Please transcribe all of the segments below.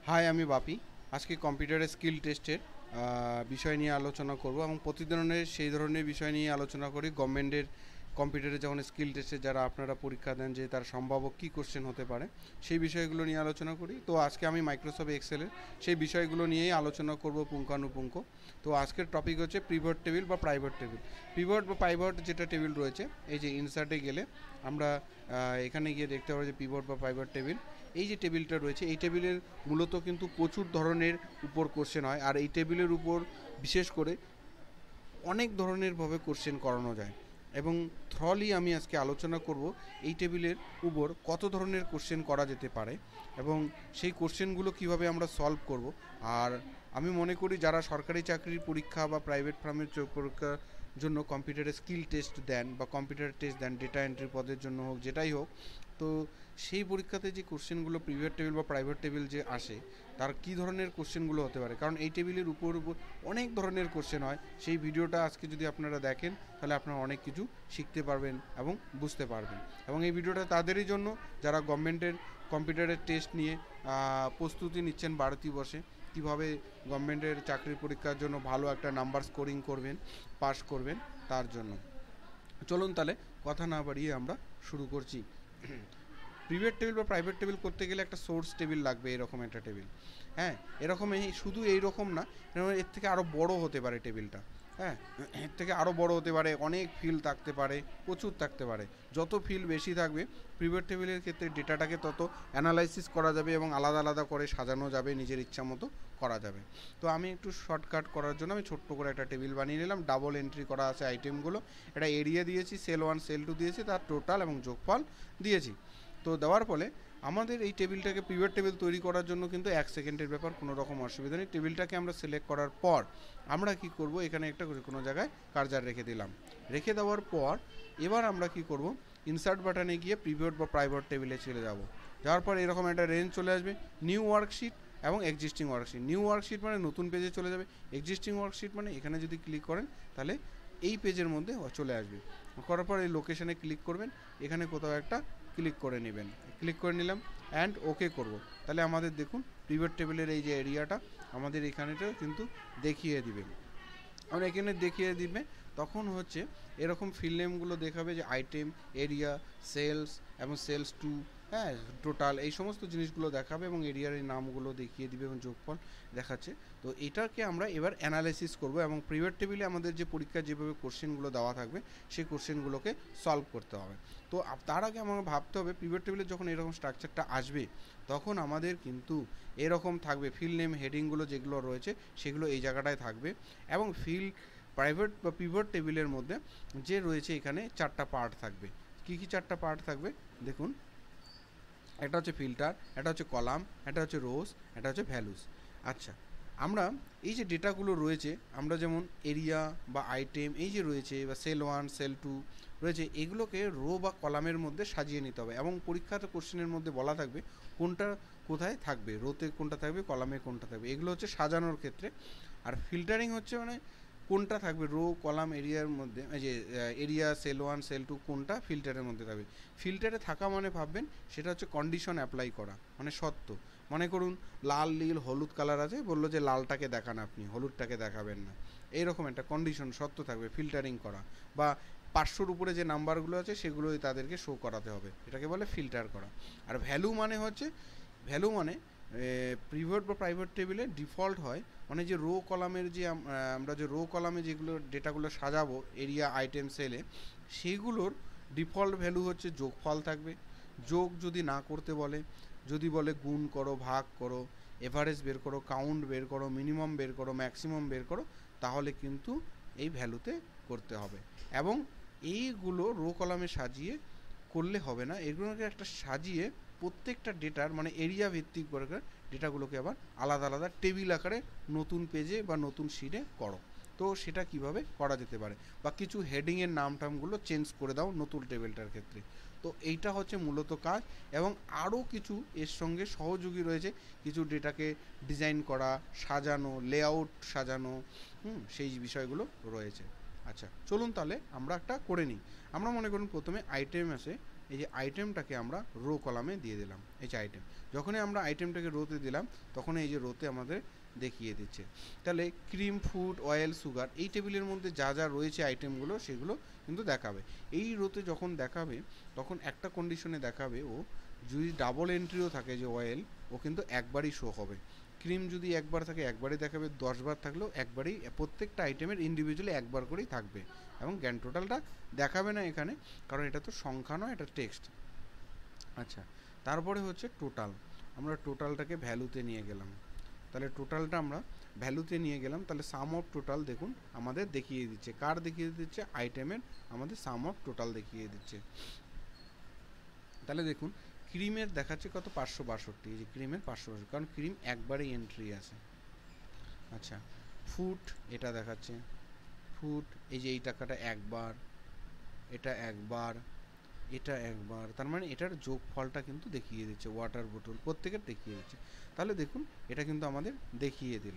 High, আমি বাপি। আজকে কম্পিউটারের স্কিল টেস্টের বিষয় নিয়ে আলোচনা করব এবং প্রতিদিনের সেই ধরনের বিষয় নিয়ে আলোচনা করি। গভর্নমেন্টের কম্পিউটারে যখন স্কিল টেস্টে যারা আপনারা পরীক্ষা দেন, যে তার সম্ভাব্য কী কোশ্চেন হতে পারে সেই বিষয়গুলো নিয়ে আলোচনা করি। তো আজকে আমি মাইক্রোসফট এক্সেলের সেই বিষয়গুলো নিয়েই আলোচনা করব পুঙ্খানুপুঙ্খ। তো আজকের টপিক হচ্ছে পিভট টেবিল বা প্রাইভেট টেবিল। পিভট বা প্রাইভট যেটা টেবিল রয়েছে, এই যে ইনসার্টে গেলে আমরা এখানে গিয়ে দেখতে পাবো যে পিভট বা প্রাইভট টেবিল, এই যে টেবিলটা রয়েছে, এই টেবিলের মূলত কিন্তু প্রচুর ধরনের উপর কোশ্চেন হয়। আর এই টেবিলের উপর বিশেষ করে অনেক ধরনেরভাবে কোশ্চেন করানো যায় এবং থ্রলি আমি আজকে আলোচনা করব এই টেবিলের উপর কত ধরনের কোশ্চেন করা যেতে পারে এবং সেই কোশ্চেনগুলো কিভাবে আমরা সলভ করব। আর আমি মনে করি যারা সরকারি চাকরির পরীক্ষা বা প্রাইভেট ফার্মের পরীক্ষার জন্য কম্পিউটারে স্কিল টেস্ট দেন বা কম্পিউটার টেস্ট দেন, ডেটা এন্ট্রি পদের জন্য হোক, যেটাই হোক, তো সেই পরীক্ষাতে যে কোশ্চেনগুলো প্রিভিয়াস টেবিল বা প্রাইভেট টেবিল যে আসে, তার কী ধরনের কোশ্চেনগুলো হতে পারে, কারণ এই টেবিলের উপর অনেক ধরনের কোশ্চেন হয়। সেই ভিডিওটা আজকে যদি আপনারা দেখেন তাহলে আপনারা অনেক কিছু শিখতে পারবেন এবং বুঝতে পারবেন। এবং এই ভিডিওটা তাদেরই জন্য যারা গভর্নমেন্টের কম্পিউটারের টেস্ট নিয়ে প্রস্তুতি নিচ্ছেন বাড়তি বসে, কীভাবে গভর্নমেন্টের চাকরির পরীক্ষার জন্য ভালো একটা নাম্বার স্কোরিং করবেন, পাস করবেন, তার জন্য। চলুন তাহলে কথা না বাড়িয়ে আমরা শুরু করছি। প্রিভেট টেবিল বা প্রাইভেট টেবিল করতে গেলে একটা সোর্স টেবিল লাগবে, এরকম একটা টেবিল। হ্যাঁ, এরকম শুধু এইরকম না, এর থেকে আরও বড় হতে পারে টেবিলটা। হ্যাঁ, এর থেকে আরও বড় হতে পারে, অনেক ফিল্ড থাকতে পারে, প্রচুর থাকতে পারে। যত ফিল্ড বেশি থাকবে প্রিভেট টেবিলের ক্ষেত্রে ডেটাটাকে তত অ্যানালাইসিস করা যাবে এবং আলাদা আলাদা করে সাজানো যাবে, নিজের ইচ্ছা মতো করা যাবে। তো আমি একটু শর্টকাট করার জন্য আমি ছোট্ট করে একটা টেবিল বানিয়ে নিলাম। ডাবল এন্ট্রি করা আছে আইটেমগুলো, এটা এরিয়া দিয়েছি, সেল 1 সেল 2 দিয়েছি, তার টোটাল এবং যোগফল দিয়েছি। তো দেওয়ার ফলে আমাদের এই টেবিলটাকে পিভট টেবিল তৈরি করার জন্য কিন্তু 1 সেকেন্ডের ব্যাপার, কোনো রকম অসুবিধা নেই। টেবিলটাকে আমরা সিলেক্ট করার পর আমরা কি করব, এখানে একটা কোনো জায়গায় কার্সার রেখে দিলাম। রেখে দেওয়ার পর এবার আমরা কি করব, ইনসার্ট বাটনে গিয়ে পিভট বা প্রাইভেট টেবিলে চলে যাব। যাওয়ার পর এরকম একটা রেঞ্জ চলে আসবে, নিউ ওয়ার্কশিট এবং এক্সিস্টিং ওয়ার্কশিট। নিউ ওয়ার্কশিট মানে নতুন পেজে চলে যাবে, এক্সিস্টিং ওয়ার্কশিট মানে এখানে যদি ক্লিক করেন তাহলে এই পেজের মধ্যে চলে আসবে। করার পর এই লোকেশনে ক্লিক করবেন, এখানে কোথাও একটা ক্লিক করে নেবেন। ক্লিক করে নিলাম অ্যান্ড ওকে করব। তাহলে আমাদের দেখুন পিভট টেবিলের এই যে এরিয়াটা আমাদের এখানেটা কিন্তু দেখিয়ে দিবে। আমরা এখানে দেখিয়ে দিবে, তখন হচ্ছে এরকম ফিল্ড নেমগুলো দেখাবে যে আইটেম, এরিয়া, সেলস এবং সেলস টু, হ্যাঁ, টোটাল, এই সমস্ত জিনিসগুলো দেখাবে এবং এরিয়ার এই নামগুলো দেখিয়ে দিবে এবং যোগফল দেখাচ্ছে। তো এটাকে আমরা এবার অ্যানালাইসিস করব এবং প্রিভেট টেবিলে আমাদের যে পরীক্ষায় যেভাবে কোশ্চেনগুলো দেওয়া থাকবে সেই কোশ্চেনগুলোকে সলভ করতে হবে। তো তার আগে আমাকে ভাবতে হবে প্রিভেট টেবিলে যখন এরকম স্ট্রাকচারটা আসবে তখন আমাদের কিন্তু এরকম থাকবে, ফিল্ড নেম হেডিংগুলো যেগুলো রয়েছে সেগুলো এই জায়গাটায় থাকবে এবং ফিল্ড প্রাইভেট বা পিভট টেবিলের মধ্যে যে রয়েছে এখানে 4টা পার্ট থাকবে। কী কী 4টা পার্ট থাকবে দেখুন, এটা হচ্ছে ফিল্টার, এটা হচ্ছে কলাম, এটা হচ্ছে রোজ, এটা হচ্ছে ভ্যালুস। আচ্ছা, আমরা এই যে ডেটাগুলো রয়েছে, আমরা যেমন এরিয়া বা আইটেম এই যে রয়েছে বা সেল 1 সেল 2 রয়েছে, এগুলোকে রো বা কলামের মধ্যে সাজিয়ে নিতে হবে এবং পরীক্ষাতে কোশ্চেনের মধ্যে বলা থাকবে কোনটা কোথায় থাকবে, রোতে কোনটা থাকবে, কলামে কোনটা থাকবে। এগুলো হচ্ছে সাজানোর ক্ষেত্রে। আর ফিল্টারিং হচ্ছে মানে কোনটা থাকবে রো, কলাম, এরিয়ার মধ্যে, এই যে এরিয়া, সেল 1 সেল 2 কোনটা ফিল্টারের মধ্যে থাকবে। ফিল্টারে থাকা মানে ভাববেন সেটা হচ্ছে কন্ডিশন অ্যাপ্লাই করা, মানে সত্য। মনে করুন লাল, নীল, হলুদ কালার আছে, বললো যে লালটাকে দেখান, আপনি হলুদটাকে দেখাবেন না, এইরকম একটা কন্ডিশন সত্য থাকবে ফিল্টারিং করা। বা 500-র উপরে যে নাম্বারগুলো আছে সেগুলোই তাদেরকে শো করাতে হবে, এটাকে বলে ফিল্টার করা। আর ভ্যালু মানে হচ্ছে, ভ্যালু মানে প্রিভেট বা প্রাইভেট টেবিলে ডিফল্ট হয়, মানে যে রো কলামের যে আমরা যে রো কলামে যেগুলো ডেটাগুলো সাজাবো এরিয়া, আইটেম, সেলে, সেইগুলোর ডিফল্ট ভ্যালু হচ্ছে যোগফল থাকবে। যোগ যদি না করতে বলে, যদি বলে গুণ করো, ভাগ করো, এভারেজ বের করো, কাউন্ট বের করো, মিনিমাম বের করো, ম্যাক্সিমাম বের করো, তাহলে কিন্তু এই ভ্যালুতে করতে হবে। এবং এইগুলো রো কলামে সাজিয়ে করলে হবে না, এগুলোকে একটা সাজিয়ে প্রত্যেকটা ডেটার মানে এরিয়া ভিত্তিক করে ডেটাগুলোকে আবার আলাদা আলাদা টেবিল আকারে নতুন পেজে বা নতুন শিটে করো। তো সেটা কিভাবে করা যেতে পারে, বা কিছু হেডিংয়ের নাম টামগুলো চেঞ্জ করে দাও নতুন টেবিলটার ক্ষেত্রে। তো এইটা হচ্ছে মূলত কাজ এবং আরও কিছু এর সঙ্গে সহযোগী রয়েছে, কিছু ডেটাকে ডিজাইন করা, সাজানো, লেআউট সাজানো, সেই বিষয়গুলো রয়েছে। আচ্ছা, চলুন তাহলে আমরা একটা করে নিই। আমরা মনে করুন প্রথমে আইটেম আছে, এই যে আইটেমটাকে আমরা রো কলামে দিয়ে দিলাম। এই যে আইটেম, যখনই আমরা আইটেমটাকে রোতে দিলাম তখন এই যে রোতে আমাদের দেখিয়ে দিচ্ছে। তাহলে ক্রিম, ফুড, অয়েল, সুগার এই টেবিলের মধ্যে যা যা রয়েছে আইটেমগুলো সেগুলো কিন্তু দেখাবে। এই রোতে যখন দেখাবে তখন একটা কন্ডিশনে দেখাবে, ও যদি ডাবল এন্ট্রিও থাকে যে অয়েল, ও কিন্তু একবারই শো হবে। ক্রিম যদি একবার থাকে একবারই দেখাবে, 10বার থাকলেও একবারই, প্রত্যেকটা আইটেমের ইন্ডিভিজুয়ালি একবার করেই থাকবে, এবং গ্র্যান্ড টোটালটা দেখাবে না এখানে, কারণ এটা তো সংখ্যা নয়, এটা টেক্সট। আচ্ছা, তারপরে হচ্ছে টোটাল। আমরা টোটালটাকে ভ্যালুতে নিয়ে গেলাম। তাহলে টোটালটা আমরা ভ্যালুতে নিয়ে গেলাম, তাহলে সাম অফ টোটাল দেখুন আমাদের দেখিয়ে দিচ্ছে। কার দেখিয়ে দিচ্ছে? আইটেমের আমাদের সাম অফ টোটাল দেখিয়ে দিচ্ছে। তাহলে দেখুন ক্রিমের দেখাচ্ছে কত? 562। এই যে ক্রিমের 562, কারণ ক্রিম একবারই এন্ট্রি আছে। আচ্ছা, ফুড এটা দেখাচ্ছে, ফুড এই যে এই টাকাটা একবার, এটা একবার, এটা একবার, তার মানে এটার যোগফলটা কিন্তু দেখিয়ে দিচ্ছে। ওয়াটার বোতল প্রত্যেকের দেখিয়ে দিচ্ছে। তাহলে দেখুন এটা কিন্তু আমাদের দেখিয়ে দিল।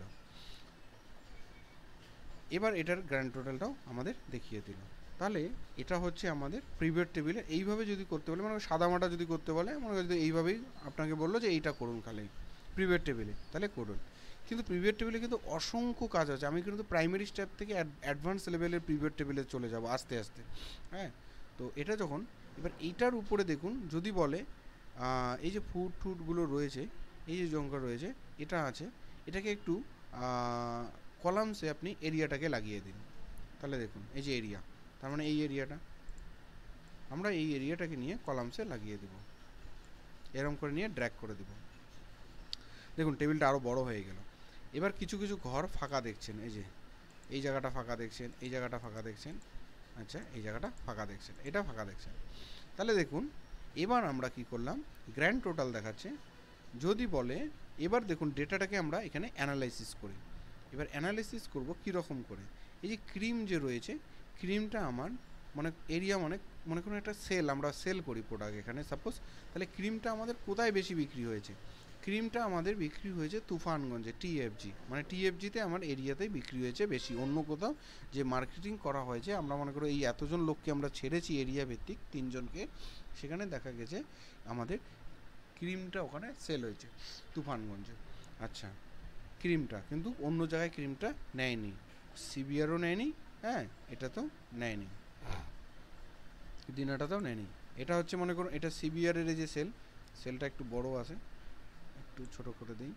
এবার এটার গ্র্যান্ড টোটালটাও আমাদের দেখিয়ে দিল। তাহলে এটা হচ্ছে আমাদের প্রিভিয়াস টেবিলে। এইভাবে যদি করতে বলে, মানে সাদামাটা যদি করতে বলে, মনে করি যদি এইভাবেই আপনাকে বললো যে এইটা করুন খালি প্রিভিয়াস টেবিলে, তাহলে করুন। কিন্তু প্রিভিয়াস টেবিলে কিন্তু অসংখ্য কাজ আছে। আমি কিন্তু প্রাইমারি স্টেপ থেকে অ্যাডভান্স লেভেলের প্রিভিয়াস টেবিলে চলে যাব আস্তে আস্তে। হ্যাঁ, তো এটা যখন এবার এইটার উপরে দেখুন যদি বলে এই যে ফুডগুলো রয়েছে, এই যে জঙ্কা রয়েছে, এটা আছে, এটাকে একটু কলামসে আপনি এরিয়াটাকে লাগিয়ে দিন। তাহলে দেখুন এই যে এরিয়া, তার মানে এই এরিয়াটা আমরা এই এরিয়াটাকে নিয়ে কলামসে লাগিয়ে দেব, এরকম করে নিয়ে ড্র্যাগ করে দেব। দেখুন টেবিলটা আরও বড় হয়ে গেল। এবার কিছু কিছু ঘর ফাঁকা দেখছেন, এই যে এই জায়গাটা ফাঁকা দেখছেন, এই জায়গাটা ফাঁকা দেখছেন, আচ্ছা এই জায়গাটা ফাঁকা দেখছেন, এটা ফাঁকা দেখছেন। তাহলে দেখুন এবার আমরা কি করলাম, গ্র্যান্ড টোটাল দেখাচ্ছে। যদি বলে এবার দেখুন ডেটাটাকে আমরা এখানে অ্যানালাইসিস করি। এবার অ্যানালাইসিস করব কীরকম করে? এই যে ক্রিম যে রয়েছে, ক্রিমটা আমার মানে এরিয়া, মানে মনে করুন একটা সেল, আমরা সেল করি প্রোডাক্ট এখানে সাপোজ। তাহলে ক্রিমটা আমাদের কোথায় বেশি বিক্রি হয়েছে? ক্রিমটা আমাদের বিক্রি হয়েছে তুফানগঞ্জে, টিএফজি, মানে টিএফজিতে আমার এরিয়াতেই বিক্রি হয়েছে বেশি। অন্য কোথাও যে মার্কেটিং করা হয়েছে, আমরা মনে করি এই এতজন লোককে আমরা ছেড়েছি এরিয়া ভিত্তিক 3জনকে, সেখানে দেখা গেছে আমাদের ক্রিমটা ওখানে সেল হয়েছে তুফানগঞ্জে। আচ্ছা, ক্রিমটা কিন্তু অন্য জায়গায় ক্রিমটা নেয়নি, সিবিআরও নেয়নি, হ্যাঁ এটা তো নেয়নি, দিনাটাতেও নেয়নি। এটা হচ্ছে মনে করুন এটা সিবিআরের যে সেলটা একটু বড় আছে, একটু ছোট করে দিই।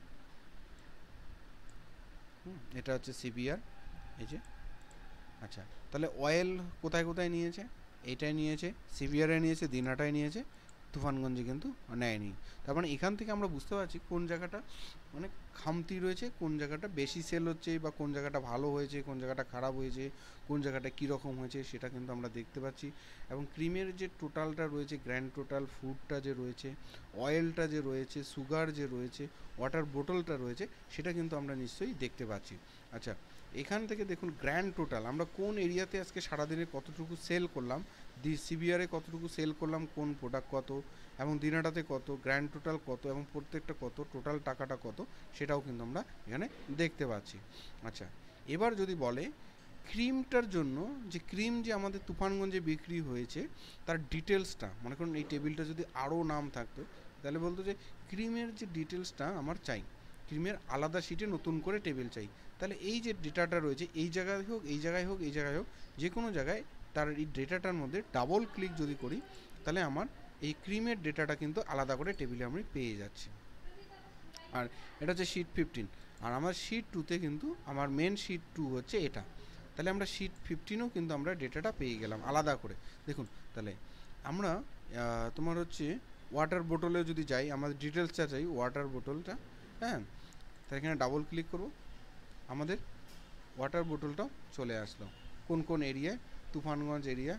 এটা হচ্ছে সিবিআর, এই যে। আচ্ছা, তাহলে অয়েল কোথায় কোথায় নিয়েছে? এইটাই নিয়েছে, সিবিআরে নিয়েছে, দিনাটায় নিয়েছে, তুফানগঞ্জে কিন্তু নেয়নি। তার মানে এখান থেকে আমরা বুঝতে পারছি কোন জায়গাটা মানে খামতি রয়েছে, কোন জায়গাটা বেশি সেল হচ্ছে, বা কোন জায়গাটা ভালো হয়েছে, কোন জায়গাটা খারাপ হয়েছে, কোন জায়গাটা কীরকম হয়েছে, সেটা কিন্তু আমরা দেখতে পাচ্ছি। এবং ক্রিমের যে টোটালটা রয়েছে, গ্র্যান্ড টোটাল, ফুডটা যে রয়েছে, অয়েলটা যে রয়েছে, সুগার যে রয়েছে, ওয়াটার বোতলটা রয়েছে, সেটা কিন্তু আমরা নিশ্চয়ই দেখতে পাচ্ছি। আচ্ছা, এখান থেকে দেখুন গ্র্যান্ড টোটাল আমরা কোন এরিয়াতে আজকে সারাদিনে কতটুকু সেল করলাম, সিবিআরে কতটুকু সেল করলাম, কোন প্রোডাক্ট কত, এবং দিনাটাতে কত, গ্র্যান্ড টোটাল কত, এবং প্রত্যেকটা কত, টোটাল টাকাটা কত, সেটাও কিন্তু আমরা এখানে দেখতে পাচ্ছি। আচ্ছা, এবার যদি বলে ক্রিমটার জন্য, যে ক্রিম যে আমাদের তুফানগঞ্জে বিক্রি হয়েছে তার ডিটেলসটা, মনে করুন এই টেবিলটা যদি আরও নাম থাকতো, তাহলে বলতো যে ক্রিমের যে ডিটেলসটা আমার চাই, ক্রিমের আলাদা শিটে নতুন করে টেবিল চাই। তাহলে এই যে ডেটাটা রয়েছে, এই জায়গায় হোক, এই জায়গায় হোক, এই জায়গায় হোক, যে কোনো জায়গায় তার এই ডেটাটার মধ্যে ডাবল ক্লিক যদি করি, তাহলে আমার এই ক্রিমের ডেটাটা কিন্তু আলাদা করে টেবিলে আমি পেয়ে যাচ্ছি। আর এটা হচ্ছে শিট 15, আর আমার শিট 2তে কিন্তু আমার মেন শিট 2 হচ্ছে এটা। তাহলে আমরা শিট 15ও কিন্তু আমরা ডেটাটা পেয়ে গেলাম আলাদা করে। দেখুন তাহলে আমরা তোমার হচ্ছে ওয়াটার বোতলে যদি যাই, আমাদের ডিটেলসটা চাই ওয়াটার বোতলটা, হ্যাঁ, তাহলে এখানে ডাবল ক্লিক করব, আমাদের ওয়াটার বোতলটাও চলে আসলো। কোন কোন এরিয়ায়? তুফানগঞ্জ এরিয়া,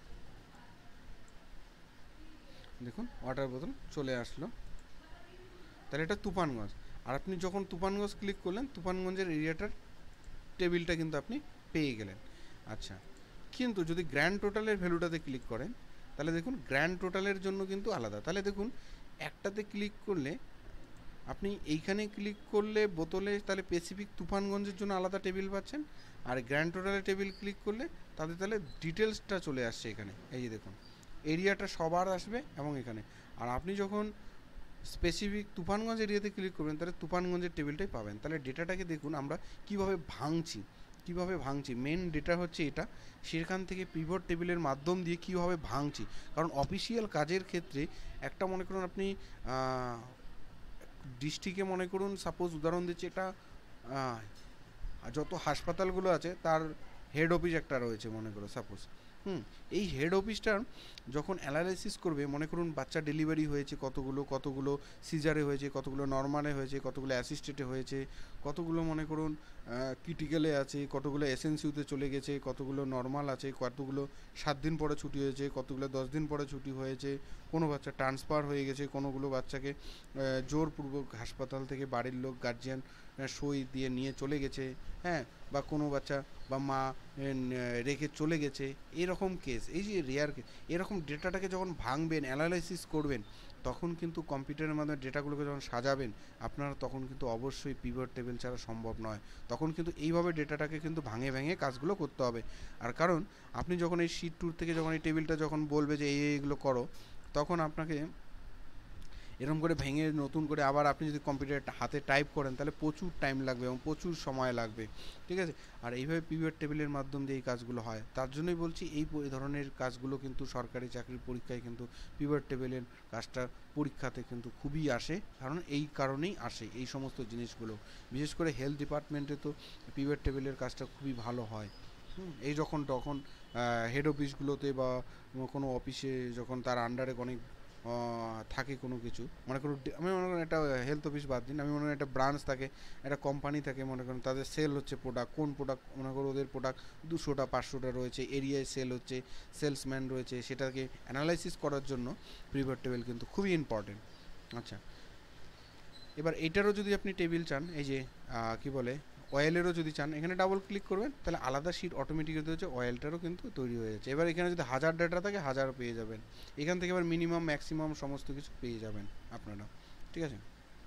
দেখুন ওয়াটার বোতল চলে আসলো। তাহলে এটা তুফানগঞ্জ। আর আপনি যখন তুফানগঞ্জ ক্লিক করলেন, তুফানগঞ্জের এরিয়াটার টেবিলটা কিন্তু আপনি পেয়ে গেলেন। আচ্ছা, কিন্তু যদি গ্র্যান্ড টোটালের ভ্যালুটাতে ক্লিক করেন, তাহলে দেখুন গ্র্যান্ড টোটালের জন্য কিন্তু আলাদা। তাহলে দেখুন একটাতে ক্লিক করলে আপনি এইখানে ক্লিক করলে বোতলে, তাহলে স্পেসিফিক তুফানগঞ্জের জন্য আলাদা টেবিল পাচ্ছেন, আর গ্র্যান্ড টোটালের টেবিল ক্লিক করলে তাহলে ডিটেলসটা চলে আসছে এখানে। এই যে দেখুন এরিয়াটা সবার আসবে এবং এখানে। আর আপনি যখন স্পেসিফিক তুফানগঞ্জ এরিয়াতে ক্লিক করবেন তাহলে তুফানগঞ্জের টেবিলটাই পাবেন। তাহলে ডেটাটাকে দেখুন আমরা কীভাবে ভাঙছি মেন ডেটা হচ্ছে এটা, সেখান থেকে পিভট টেবিলের মাধ্যম দিয়ে কীভাবে ভাঙছি। কারণ অফিসিয়াল কাজের ক্ষেত্রে একটা মনে করুন আপনি ডিস্ট্রিক্টে মনে করুন সাপোজ উদাহরণ দিচ্ছি, এটা যত হাসপাতালগুলো আছে তার হেড অফিস একটা রয়েছে মনে করো সাপোজ। এই হেড অফিসটার যখন অ্যানালাইসিস করবে, মনে করুন বাচ্চা ডেলিভারি হয়েছে কতগুলো সিজারে হয়েছে, কতগুলো নর্মালে হয়েছে, কতগুলো অ্যাসিস্টেডে হয়েছে, কতগুলো মনে করুন ক্রিটিক্যালে আছে, কতগুলো এসএনসিউতে চলে গেছে, কতগুলো নর্মাল আছে, কতগুলো 7 দিন পরে ছুটি হয়েছে, কতগুলো 10 দিন পরে ছুটি হয়েছে, কোনো বাচ্চা ট্রান্সফার হয়ে গেছে, কোনোগুলো বাচ্চাকে জোরপূর্বক হাসপাতাল থেকে বাড়ির লোক গার্জিয়ান সই দিয়ে নিয়ে চলে গেছে, হ্যাঁ, বা কোনো বাচ্চা বা মা রেখে চলে গেছে, এরকম কেস, এই যে রেয়ার কেস, এরকম ডেটাটাকে যখন ভাঙবেন অ্যানালাইসিস করবেন তখন কিন্তু কম্পিউটারের মাধ্যমে ডেটাগুলোকে যখন সাজাবেন আপনারা, তখন কিন্তু অবশ্যই পিভট টেবিল ছাড়া সম্ভব নয়। তখন কিন্তু এইভাবে ডেটাটাকে কিন্তু ভেঙে কাজগুলো করতে হবে। আর কারণ আপনি যখন এই শিট টুর থেকে যখন এই টেবিলটা যখন বলবে যে এইগুলো করো, তখন আপনাকে এরকম করে ভেঙে নতুন করে আবার আপনি যদি কম্পিউটারে হাতে টাইপ করেন তাহলে প্রচুর টাইম লাগবে এবং প্রচুর সময় লাগবে, ঠিক আছে। আর এইভাবে পিভট টেবিলের মাধ্যম দিয়ে এই কাজগুলো হয়। তার জন্যই বলছি এই ধরনের কাজগুলো কিন্তু সরকারি চাকরির পরীক্ষায় কিন্তু পিভট টেবিলের কাজটা পরীক্ষাতে কিন্তু খুবই আসে, কারণ এই কারণেই আসে এই সমস্ত জিনিসগুলো। বিশেষ করে হেলথ ডিপার্টমেন্টে তো পিভট টেবিলের কাজটা খুবই ভালো হয়। এই তখন হেড অফিসগুলোতে বা কোনো অফিসে যখন তার আন্ডারে অনেক থাকে কোনো কিছু, মনে করুন আমি মনে করেন একটা হেলথ অফিস বাদ দিন, আমি মনে করেন একটা ব্রাঞ্চ থাকে, একটা কোম্পানি থাকে, মনে করেন তাদের সেল হচ্ছে প্রোডাক্ট, কোন প্রোডাক্ট মনে করো ওদের প্রোডাক্ট 200টা 500টা রয়েছে, এরিয়ায় সেল হচ্ছে, সেলসম্যান রয়েছে, সেটাকে অ্যানালাইসিস করার জন্য পিভট টেবিল কিন্তু খুবই ইম্পর্টেন্ট। আচ্ছা, এবার এইটারও যদি আপনি টেবিল চান, এই যে কি বলে অয়েলেরও যদি চান, এখানে ডাবল ক্লিক করবেন তাহলে আলাদা শিট অটোমেটিক্যালি হচ্ছে, অয়েলটারও কিন্তু তৈরি হয়ে যাচ্ছে। এবার এখানে যদি 1000 ডেটা থাকে 1000 পেয়ে যাবেন, এখান থেকে এবার মিনিমাম ম্যাক্সিমাম সমস্ত কিছু পেয়ে যাবেন আপনারা, ঠিক আছে।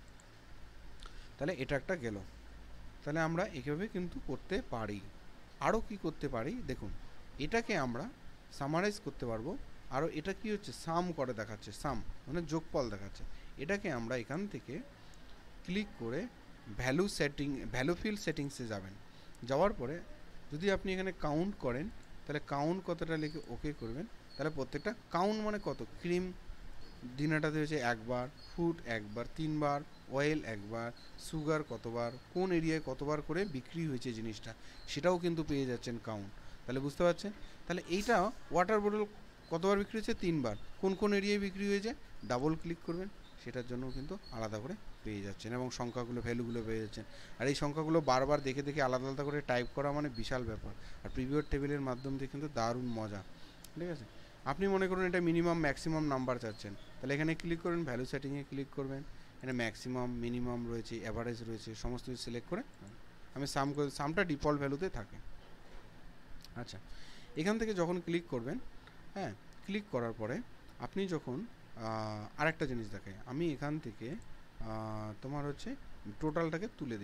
তাহলে এটা একটা গেল। তাহলে আমরা এইভাবে কিন্তু করতে পারি। আরও কি করতে পারি দেখুন, এটাকে আমরা সামারাইজ করতে পারবো। আরও এটা কি হচ্ছে, সাম করে দেখাচ্ছে, সাম মানে যোগফল দেখাচ্ছে। এটাকে আমরা এখান থেকে ক্লিক করে ভ্যালু ফিল্ড সেটিংসে যাবেন। যাওয়ার পরে যদি আপনি এখানে কাউন্ট করেন তাহলে কাউন্ট কতটা লিখে ওকে করবেন, তাহলে প্রত্যেকটা কাউন্ট মানে কত, ক্রিম দিনাটাতে হয়েছে একবার, ফুড একবার, 3 বার, অয়েল একবার, সুগার কতবার, কোন এরিয়ায় কতবার করে বিক্রি হয়েছে জিনিসটা, সেটাও কিন্তু পেয়ে যাচ্ছেন কাউন্ট। তাহলে বুঝতে পারছেন। তাহলে এইটা ওয়াটার বোতল কতবার বিক্রি হয়েছে, 3 বার, কোন এরিয়ায় বিক্রি হয়েছে ডাবল ক্লিক করবেন, সেটার জন্য কিন্তু আলাদা করে পেয়ে যাচ্ছেন এবং সংখ্যাগুলো ভ্যালুগুলো পেয়ে যাচ্ছেন। আর এই সংখ্যাগুলো বারবার দেখে আলাদা করে টাইপ করা মানে বিশাল ব্যাপার। আর পিভট টেবিলের মাধ্যম দিয়ে কিন্তু দারুণ মজা, ঠিক আছে। আপনি মনে করুন এটা মিনিমাম ম্যাক্সিমাম নাম্বার চাচ্ছেন, তাহলে এখানে ক্লিক করবেন, ভ্যালু সেটিংয়ে ক্লিক করবেন, এখানে ম্যাক্সিমাম মিনিমাম রয়েছে, অ্যাভারেজ রয়েছে, সমস্ত কিছু সিলেক্ট করে আমি সামটা ডিফল্ট ভ্যালুতে থাকে। আচ্ছা, এখান থেকে যখন ক্লিক করবেন, হ্যাঁ, ক্লিক করার পরে আপনি যখন আরেকটা জিনিস দেখায়, আমি এখান থেকে তোমার হচ্ছে টোটালটাকে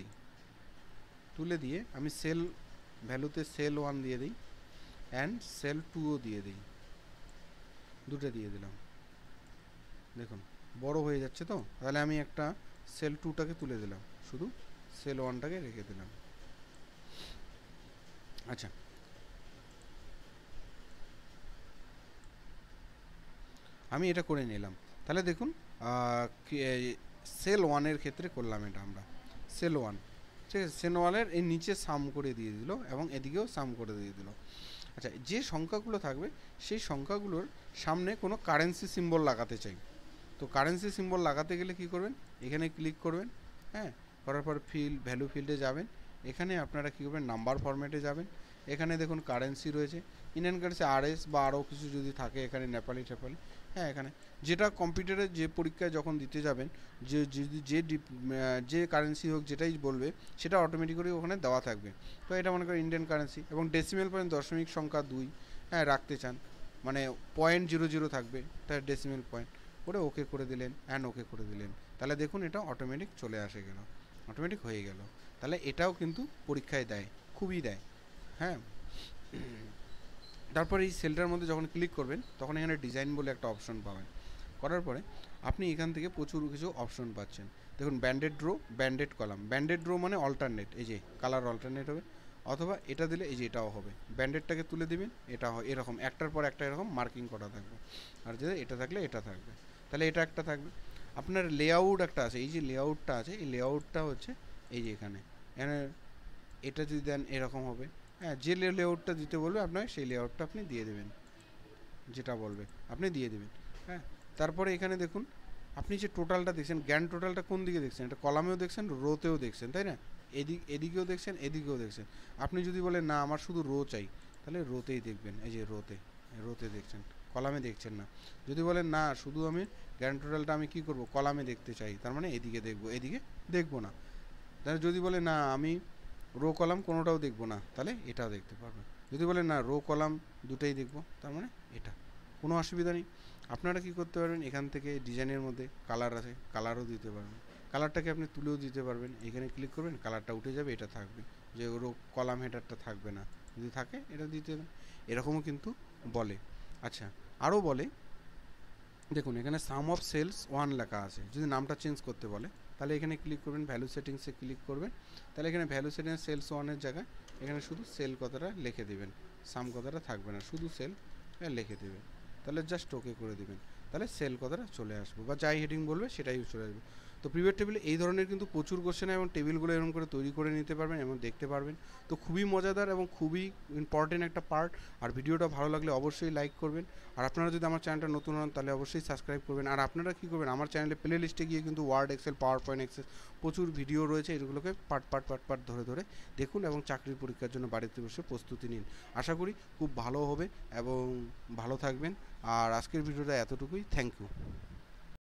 তুলে দিয়ে আমি সেল ভ্যালুতে সেল 1 দিয়ে দিই অ্যান্ড সেল 2ও দিয়ে দিই, দুটো দিয়ে দিলাম। দেখুন বড় হয়ে যাচ্ছে তো, তাহলে আমি একটা সেল 2টাকে তুলে দিলাম, শুধু সেল 1টাকে রেখে দিলাম। আচ্ছা, আমি এটা করে নিলাম। তাহলে দেখুন সেল 1-এর ক্ষেত্রে করলাম এটা আমরা, সেল 1, ঠিক আছে। সেল 1-এর এই নিচে সাম করে দিয়ে দিল এবং এদিকেও সাম করে দিয়ে দিল। আচ্ছা, যে সংখ্যাগুলো থাকবে সেই সংখ্যাগুলোর সামনে কোনো কারেন্সি সিম্বল লাগাতে চাই। তো কারেন্সি সিম্বল লাগাতে গেলে কি করবেন, এখানে ক্লিক করবেন, হ্যাঁ, করার পর ভ্যালু ফিল্ডে যাবেন, এখানে আপনারা কী করবেন, নাম্বার ফরম্যাটে যাবেন, এখানে দেখুন কারেন্সি রয়েছে, ইন্ডিয়ান কারেন্সি আরএস বা আরও কিছু যদি থাকে এখানে নেপালি, হ্যাঁ, এখানে যেটা কম্পিউটারে যে পরীক্ষায় যখন দিতে যাবেন যে কারেন্সি হোক যেটাই বলবে সেটা অটোমেটিক্যালি ওখানে দেওয়া থাকবে। তো এটা মনে করেন ইন্ডিয়ান কারেন্সি এবং ডেসিমেল পয়েন্ট দশমিক সংখ্যা 2, হ্যাঁ, রাখতে চান, মানে 0.00 থাকবে, তার ডেসিমেল পয়েন্ট করে ওকে করে দিলেন অ্যান্ড ওকে করে দিলেন, তাহলে দেখুন এটা অটোমেটিক চলে আসে গেল, অটোমেটিক হয়ে গেল। তাহলে এটাও কিন্তু পরীক্ষায় দেয়, খুবই দেয়, হ্যাঁ। তারপরে এই সেলটার মধ্যে যখন ক্লিক করবেন তখন এখানে ডিজাইন বলে একটা অপশন পাবেন। করার পরে আপনি এখান থেকে প্রচুর কিছু অপশন পাচ্ছেন। দেখুন banded row, banded column. Banded row মানে অল্টারনেট, এই যে কালার অল্টারনেট হবে, অথবা এটা দিলে এই যে এটাও হবে। ব্যান্ডেডটাকে তুলে দিবেন, এটা এরকম একটার পর একটা এরকম মার্কিং করা থাকবে, আর যদি এটা থাকলে এটা থাকবে, তাহলে এটা একটা থাকবে। আপনার লেআউট একটা আছে, এই যে লেআউটটা আছে, এই লেআউটটা হচ্ছে এই যে এখানে এখানে এটা যদি দেন এরকম হবে। হ্যাঁ, যে লেআউটটা দিতে বলবে আপনাকে সেই লেআউটটা আপনি দিয়ে দেবেন, যেটা বলবে আপনি দিয়ে দেবেন। হ্যাঁ, তারপরে এখানে দেখুন আপনি যে টোটালটা দেখছেন, গ্র্যান্ড টোটালটা কোন দিকে দেখছেন, এটা কলামেও দেখছেন, রোতেও দেখছেন, তাই না? এদিকেও দেখছেন, এদিকেও দেখছেন। আপনি যদি বলেন না আমার শুধু রো চাই, তাহলে রোতেই দেখবেন, এই যে রোতে দেখছেন, কলামে দেখছেন না। যদি বলেন না শুধু আমি গ্র্যান্ড টোটালটা আমি কী করব, কলামে দেখতে চাই, তার মানে এদিকে দেখবো, এদিকে দেখবো না। তাহলে যদি বলে না আমি রো কলাম কোনোটাও দেখবো না, তাহলে এটাও দেখতে পারবেন। যদি বলেন না রো কলাম দুটোই দেখবো, তার মানে এটা, কোনো অসুবিধা নেই। আপনারা কি করতে পারবেন, এখান থেকে ডিজাইনের মধ্যে কালার আছে, কালারও দিতে পারবেন। কালারটাকে আপনি তুলেও দিতে পারবেন, এখানে ক্লিক করবেন কালারটা উঠে যাবে, এটা থাকবে, যে রো কলাম হেডারটা থাকবে না, যদি থাকে এটা দিতে দেন। এরকমও কিন্তু বলে। আচ্ছা, আরও বলে, দেখুন এখানে সাম অফ সেলস 1 লেখা আছে, যদি নামটা চেঞ্জ করতে বলে তাহলে এখানে ক্লিক করবেন, ভ্যালু সেটিংসে ক্লিক করবেন, তাহলে এখানে ভ্যালু সেটিংস সেলস 1-এর জায়গায় এখানে শুধু সেল কথাটা লিখে দেবেন, সাম কথাটা থাকবে না, শুধু সেল লিখে দেবেন, তাহলে জাস্ট ওকে করে দেবেন, তাহলে সেল কথাটা চলে আসবে, বা যাই হেডিং বলবে সেটাই চলে আসবে। তো প্রিভিয়াস টেবিলে এই ধরনের কিন্তু প্রচুর কোশ্চেন এবং টেবিলগুলো এরকম করে তৈরি করে নিতে পারবেন এবং দেখতে পারবেন। তো খুবই মজাদার এবং খুবই ইম্পর্টেন্ট একটা পার্ট। আর ভিডিওটা ভালো লাগলে অবশ্যই লাইক করবেন, আর আপনারা যদি আমার চ্যানেলটা নতুন হন তাহলে অবশ্যই সাবস্ক্রাইব করবেন। আর আপনারা কী করবেন, আমার চ্যানেলে প্লে লিস্টে গিয়ে কিন্তু Word, Excel, PowerPoint, Excel প্রচুর ভিডিও রয়েছে, এগুলোকে পার্ট ধরে ধরে দেখুন এবং চাকরির পরীক্ষার জন্য বাড়িতে বসে প্রস্তুতি নিন। আশা করি খুব ভালো হবে এবং ভালো থাকবেন। আর আজকের ভিডিওটা এতটুকুই, থ্যাংক ইউ।